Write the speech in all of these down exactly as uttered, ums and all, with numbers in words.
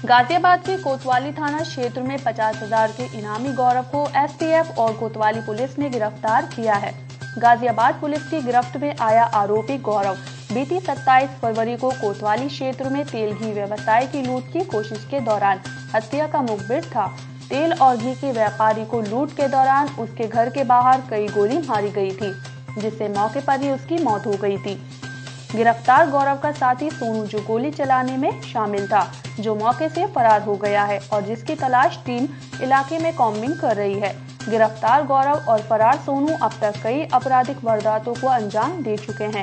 गाजियाबाद के कोतवाली थाना क्षेत्र में पचास हजार के इनामी गौरव को एसटीएफ और कोतवाली पुलिस ने गिरफ्तार किया है। गाजियाबाद पुलिस की गिरफ्त में आया आरोपी गौरव बीती सत्ताईस फरवरी को कोतवाली क्षेत्र में तेल घी व्यवसाय की लूट की कोशिश के दौरान हत्या का मुखबिर था। तेल और घी के व्यापारी को लूट के दौरान उसके घर के बाहर कई गोली मारी गई थी, जिससे मौके पर ही उसकी मौत हो गई थी। गिरफ्तार गौरव का साथी सोनू जो गोली चलाने में शामिल था, जो मौके से फरार हो गया है और जिसकी तलाश टीम इलाके में कॉम्बिंग कर रही है। गिरफ्तार गौरव और फरार सोनू अब तक कई आपराधिक वारदातों को अंजाम दे चुके हैं।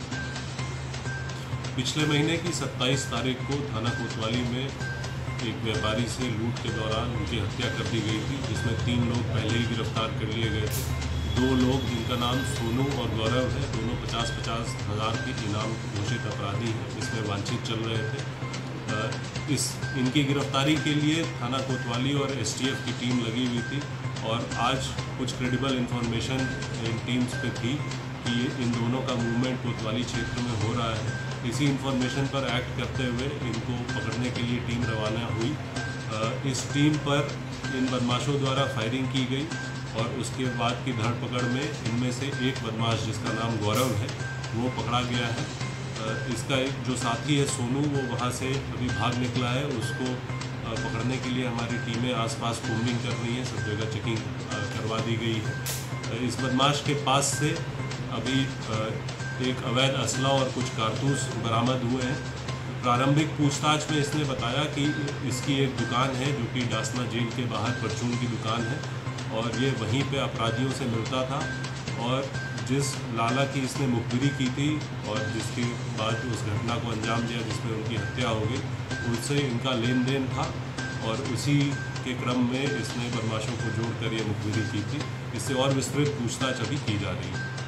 पिछले महीने की सत्ताईस तारीख को थाना कोतवाली में एक व्यापारी से लूट के दौरान उनकी हत्या कर दी गई थी, जिसमें तीन लोग पहले ही गिरफ्तार कर लिए गए थे। दो लोग जिनका नाम सोनू और गौरव है, दोनों पचास पचास हज़ार के इनाम घोषित अपराधी हैं, इसमें वांछित चल रहे थे। इस इनकी गिरफ्तारी के लिए थाना कोतवाली और एसटीएफ की टीम लगी हुई थी और आज कुछ क्रेडिबल इंफॉर्मेशन इन टीम्स पे थी कि इन दोनों का मूवमेंट कोतवाली क्षेत्र में हो रहा है। इसी इंफॉर्मेशन पर एक्ट करते हुए इनको पकड़ने के लिए टीम रवाना हुई। इस टीम पर इन बदमाशों द्वारा फायरिंग की गई और उसके बाद की धरपकड़ में इनमें से एक बदमाश जिसका नाम गौरव है वो पकड़ा गया है। इसका एक जो साथी है सोनू, वो वहाँ से अभी भाग निकला है। उसको पकड़ने के लिए हमारी टीमें आसपास कोम्बिंग कर रही हैं, सब जगह चेकिंग करवा दी गई है। इस बदमाश के पास से अभी एक अवैध असला और कुछ कारतूस बरामद हुए हैं। प्रारंभिक पूछताछ में इसने बताया कि इसकी एक दुकान है जो कि डासना जेल के बाहर परचून की दुकान है और ये वहीं पे अपराधियों से मिलता था और जिस लाला की इसने मुखबिरी की थी और जिसके बाद उस घटना को अंजाम दिया जिसमें उनकी हत्या हो गई, उससे इनका लेन देन था और उसी के क्रम में इसने बदमाशों को जोड़कर ये मुखबिरी की थी। इससे और विस्तृत पूछताछ अभी की जा रही है।